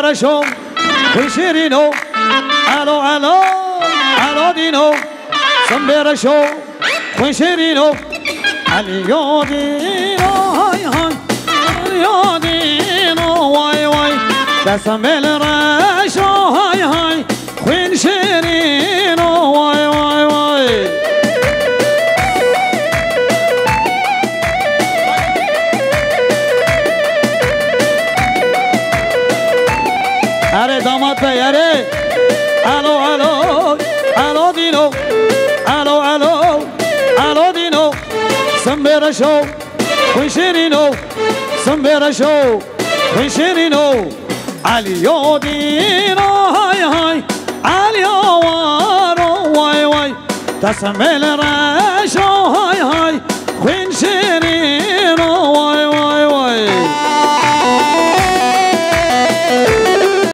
سنبرشو خوين شيرينو الو الو الو دينو سنبرشو خوين شيرينو اليو دينو هاي هاي اليو دينو واي واي تسمل رشو هاي هاي خوين شيرينو واي واي واي اره داماد بی اره الو الو الو دینو الو الو الو دینو سنبرشو خوین شیرینو سنبرشو خوین شیرینو علیو دینو های های علیو وارو وای وای تسمل رشو های های خوین شیرینو